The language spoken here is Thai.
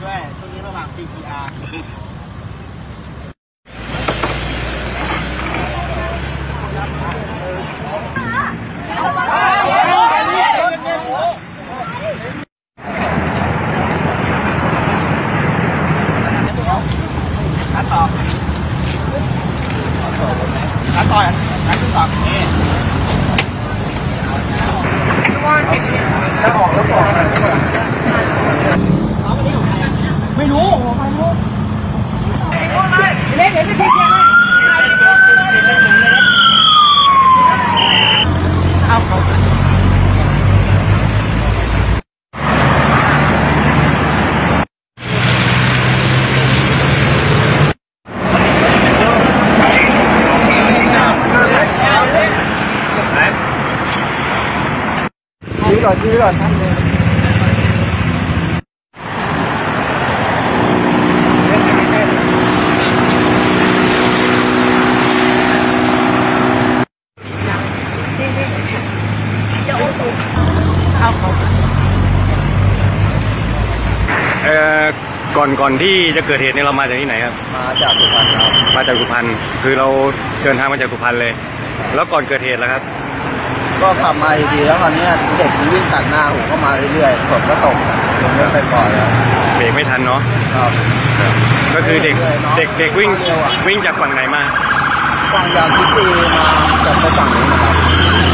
ด้วยช่วงนี้ระหว่าง CPR ขันต่อขันต่อขันขึ้นต่อนี่จะออกแล้วก่อนไม่รู้ไม่รู้เล็กเดี๋ยวไม่ทิ้งยังไงเอาเขาซื้อก่อนก่อนที่จะเกิดเหตุเนี่ยเรามาจากที่ไหนครับมาจากสุพรรณครับมาจากสุพรรณคือเราเดินทางมาจากสุพรรณเลยแล้วก่อนเกิดเหตุแล้วครับก็ขับมาดีแล้วคราวนี้เด็กวิ่งตัดหน้าผมก็มาเรื่อยๆฝนก็ตกผมเล่นไปก่อนแล้วเบรกไม่ทันเนาะครับก็คือเด็กวิ่งจากฝั่งไหนมาฝั่งจากพิธีมาจากฝั่งนี้นะครับ